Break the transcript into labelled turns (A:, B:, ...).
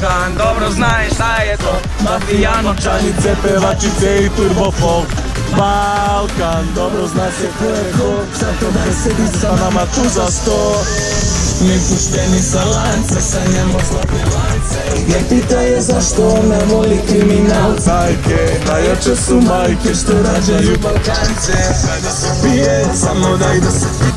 A: Balkan, dobro znaš šta je to. Mafijano,
B: Čanice, pevačice i turbo folk. Balkan, dobro zna se ko je ko. Zato da sedi sa nama tu za sto.
C: Mi pušteni sa lance, sanjamo zlatne lance. Ne pitaj je zašto ne voli kriminalce.
B: Majke, najjače su majke što rađaju
C: Balkance, kada se pije, samo daj da se